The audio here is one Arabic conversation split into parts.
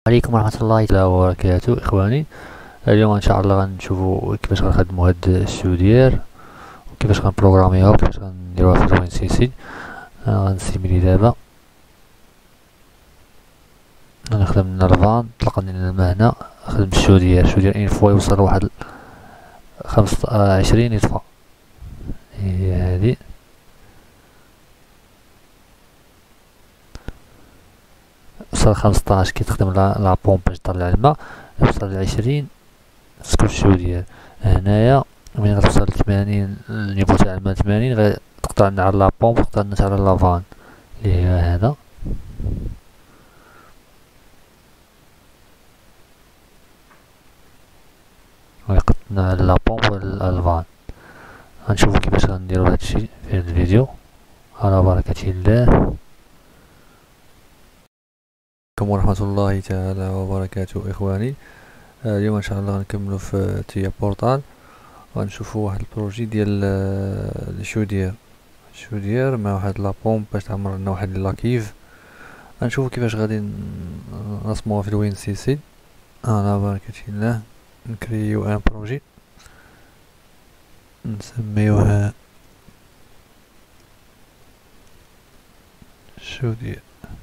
عليكم ورحمة الله تعالى وبركاته إخواني. اليوم إن شاء الله غنشوفو كيفاش غنخدمو هاد الشودير وكيفاش غنبروغراميوها وكيفاش غنديروها في الوين سي سي. غنسيميلي دابا، غنخدم من الفان، طلقني لنا هنا خدم الشودير إن فوا يوصل لواحد 25 يطفى. هي هادي وصل 15 كيتخدم لا بومب باش طلع الماء، يوصل ل20 تسكر الشودير. هنايا ملي غتوصل ل80 النيفو تاع الماء 80 غتقطع على لا بومب وتقطع على لافان اللي هي هذا. ويقطعنا على لا بومب والفان. غنشوفو كيفاش غنديرو هادشي في هاد الفيديو على بركة الله. عليكم ورحمة الله تعالى وبركاته إخواني. اليوم إن شاء الله غنكملو في تيا بورتال، غنشوفو واحد البروجي ديال الشودير مع واحد لابومب باش تعمر لنا واحد لاكيف. غنشوفو كيفاش غادي نرسموها في الوين سي سي على بركة الله. نكريو ان بروجي نسميوها شودير.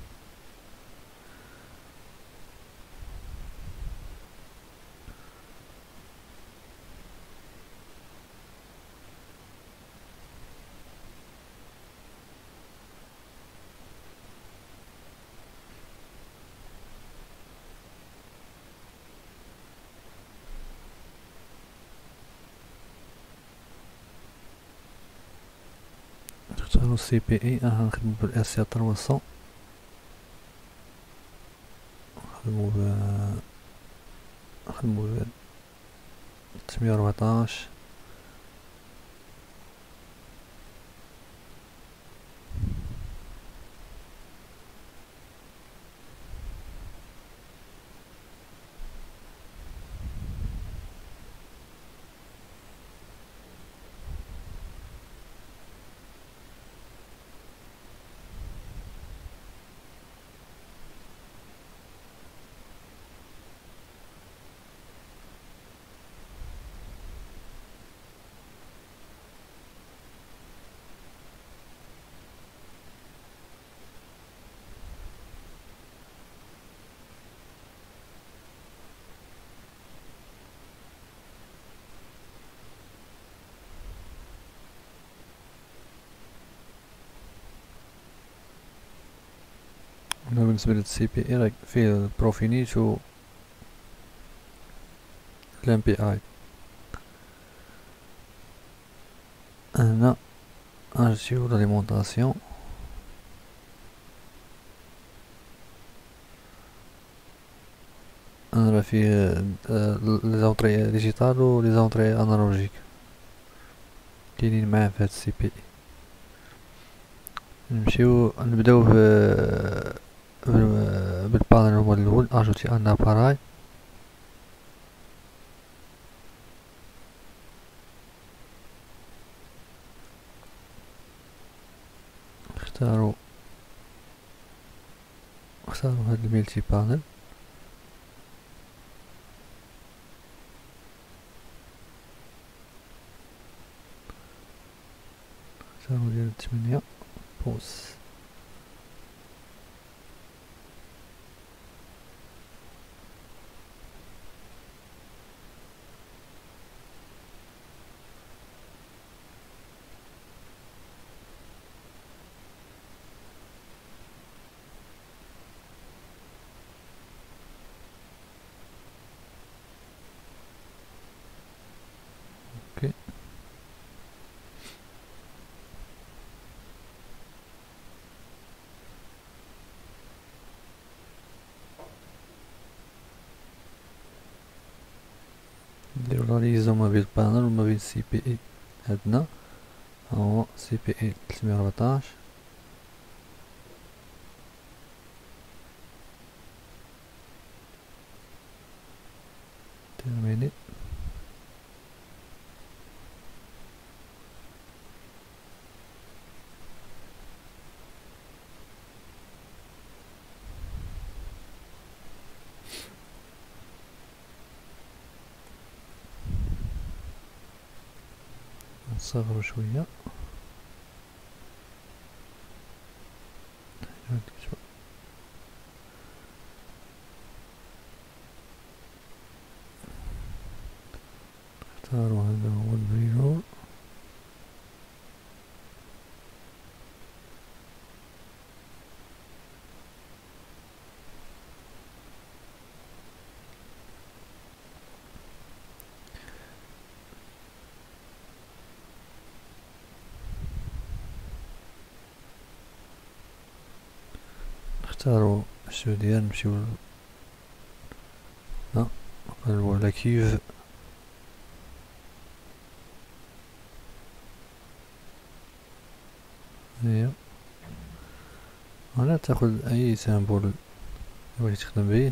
نختارو السي بي اي، راح نخدمو بالاس سي 300، نخدمو ب 314. بالنسبة للسي بي اي فيه البروفينيت و الام بي اي. هنا ارجيو لاليمونطاسيون، انا راه فيه لي زونطري ديجيتال و لي زونطري انالوجيك كاينين معاه في هاد السي بي اي. نمشيو نبداو بالبانل هو الاول، اجوتي ان اباراي. اختاروا هاد الميلتي بانل، اختاروا ديال 8 بوس. اوكي، نديرو لا ليزون ما بين البانل وما بين السي بي اي. عندنا هو سي بي اي 314 تيرميني. نصغرو شوية. نختارو هذا هو البريرول. نختارو السوديان نمشيو نقلبو على كيف. هي هنا تاخد اي سامبل بغيتي تخدم بيه.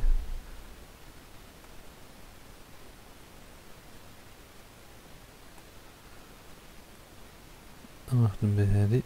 انا نخدم به هادي.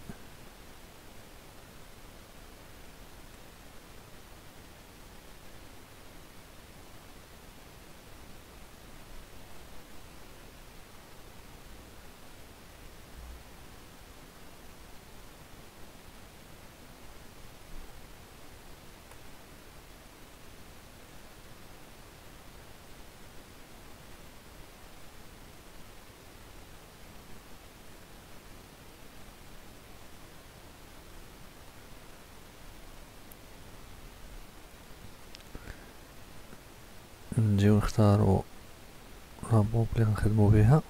نجيو نختارو لابوب اللي غنخدمو بيها.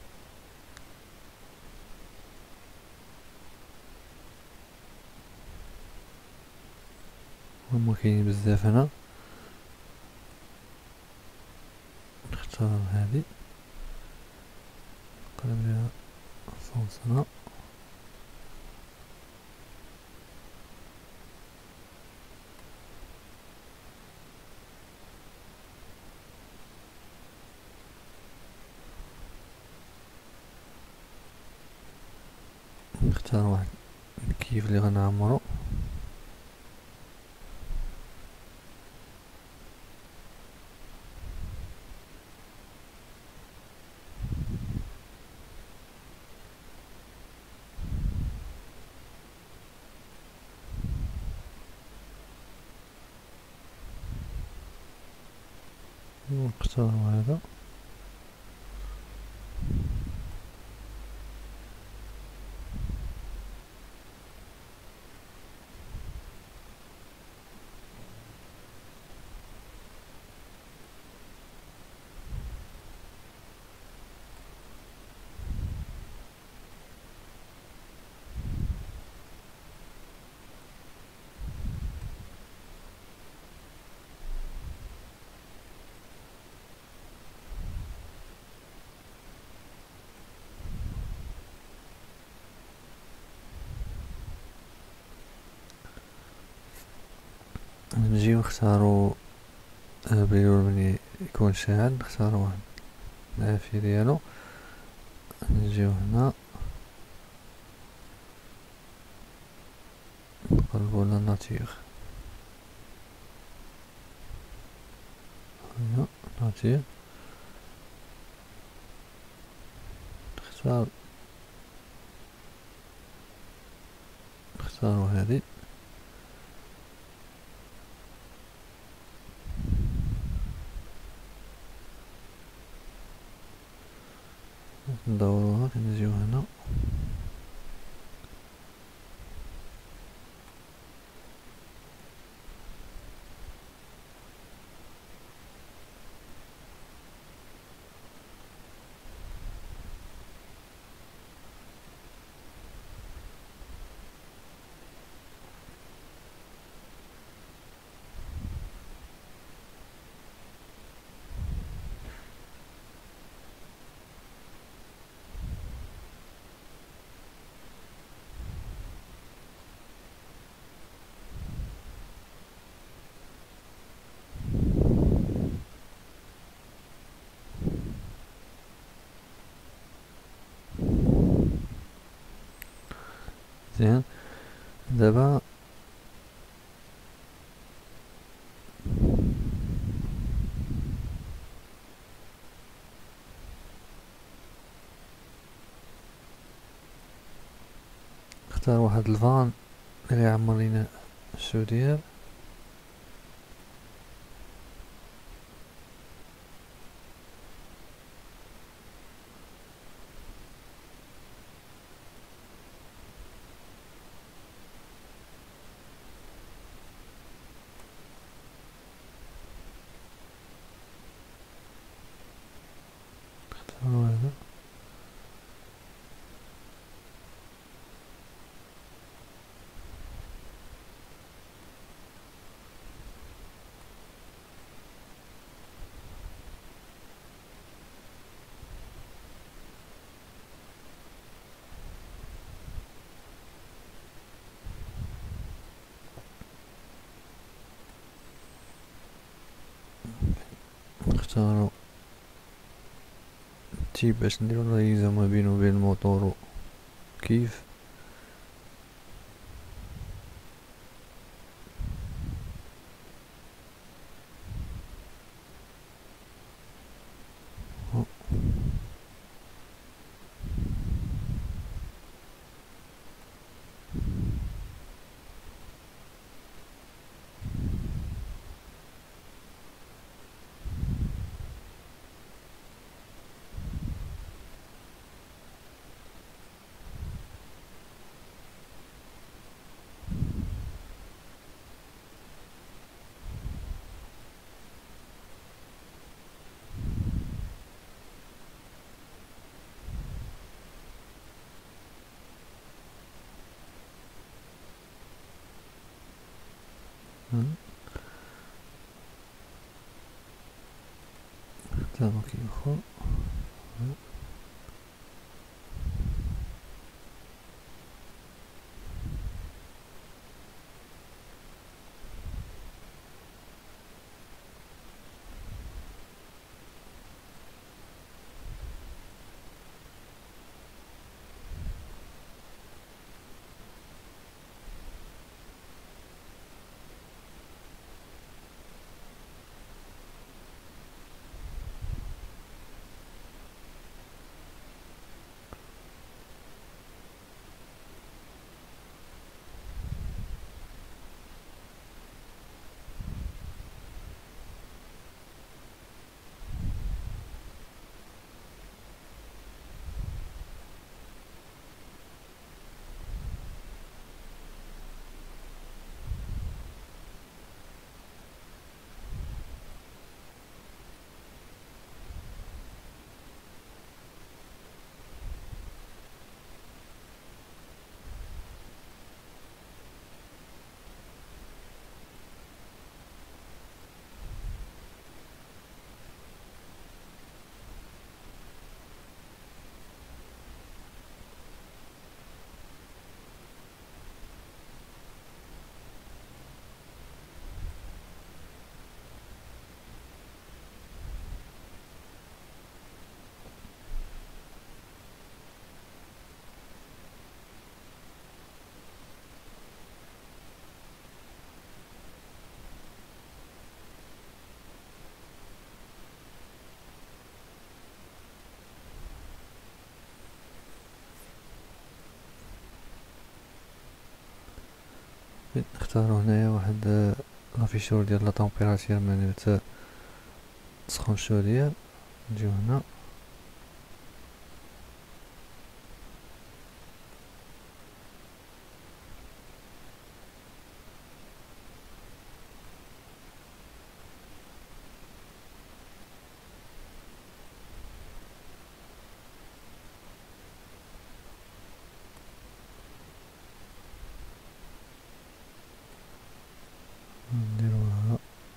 هما كاينين بزاف هنا. نختار هادي نقلب ليها الصوص هنا. نختار واحد الكيف اللي غنعمرو. نختار هذا. نجيو نختارو بريرول ملي يكون شاعل. نختارو واحد العافية ديالو. نجيو هنا نقلبو على ناتيغ. هنا ناتيغ. نختارو هادي. ندوروها. كنجيو هنا مزيان. دابا نختار واحد الفان اللي يعمر لينا السودية. نختارو هذا. نختارو تيب باش نديرو الريزة ما بينو وبين الموتور كيف. نختارو كيف. نختارو هنايا واحد لافيشور ديال لا طومبيراتير معني تسخن شوية. نجيو هنا نديروها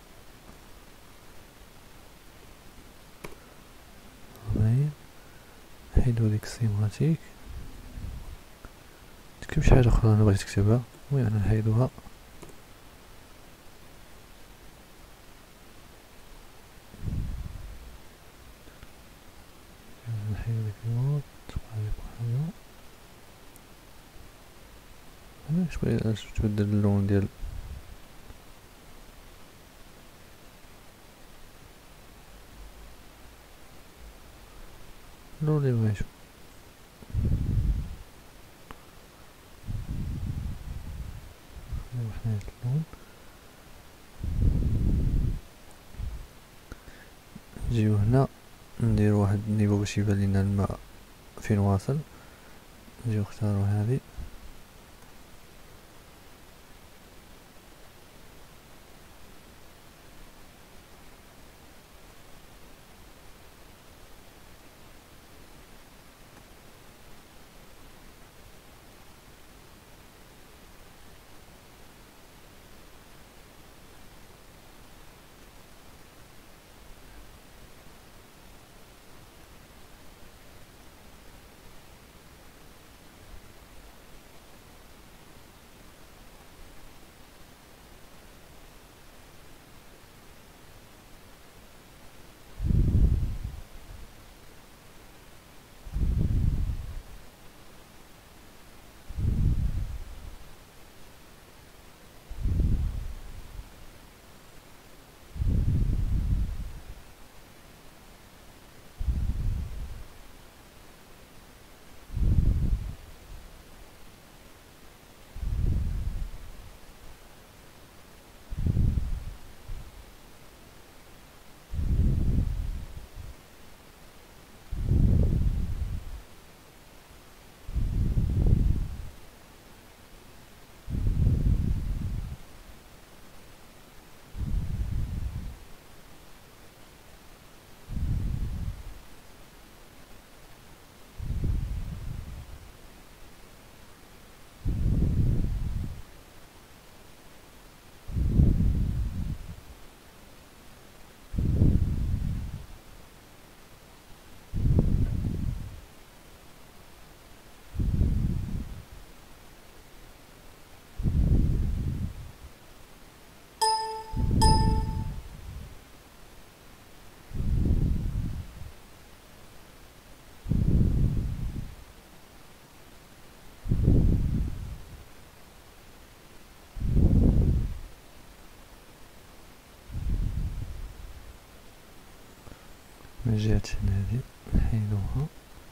باين. نحيدو ديك السيماتيك. تكتب شي حاجة أخرى أنا بغيت تكتبها، المهم نحيدوها. نحيدو ديك المود شوية تبدل اللون ديال اللون اللي بغيتو. نجيو هنا نديرو واحد النيفو باش يبان لينا الماء فين واصل. نجيو نختارو هذه من جهة هذه نحيدوها،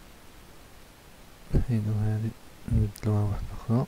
نحيدو هذه نبدلوها واحدة أخرى.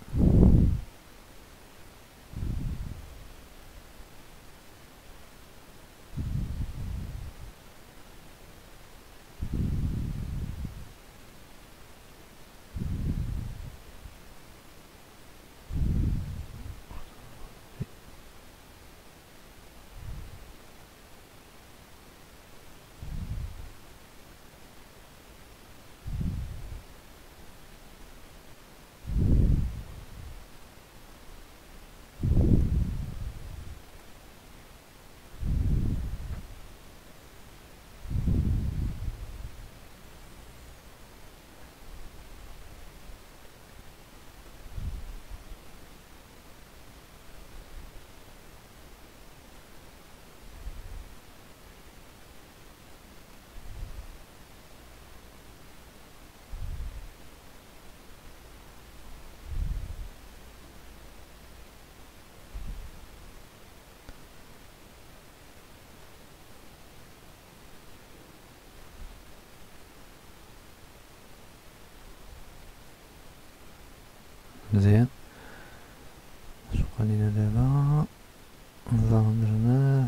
مزيان، شو خلينا دابا نظام درناه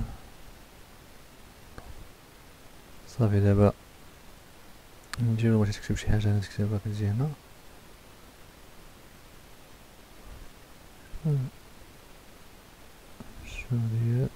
صافي. دابا نجيو بغيتي تكتب شي حاجة نكتبها كتجي هنا. شو ديال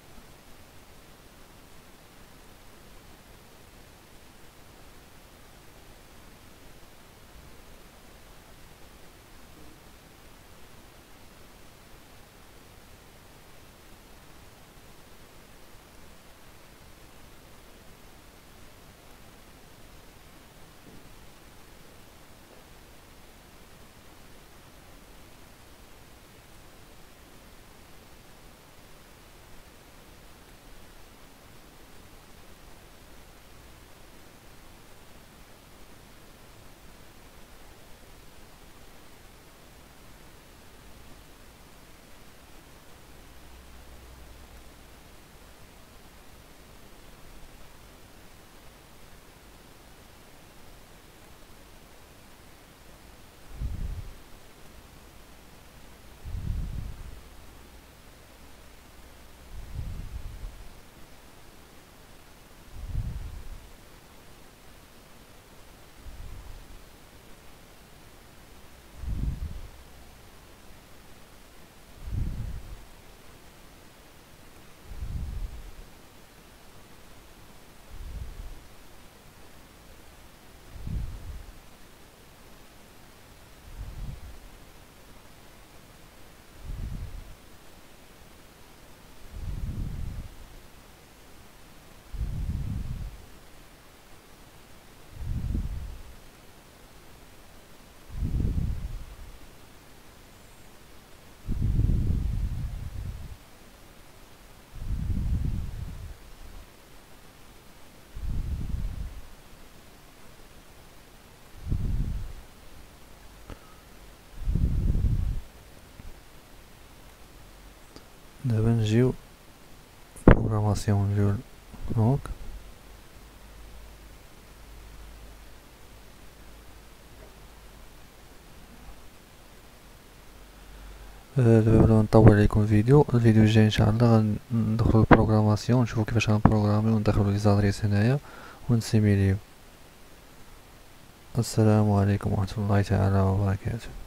دابا نجيو بروغراماسيون، نجيو دونك دابا بلا ما نطول عليكم الفيديو الجاي ان شاء الله غندخلو البروغراماسيون، نشوفو كيفاش غنبروغرامي وندخلو لي زادريس هنايا ونسيميليو. السلام عليكم ورحمة الله تعالى وبركاته.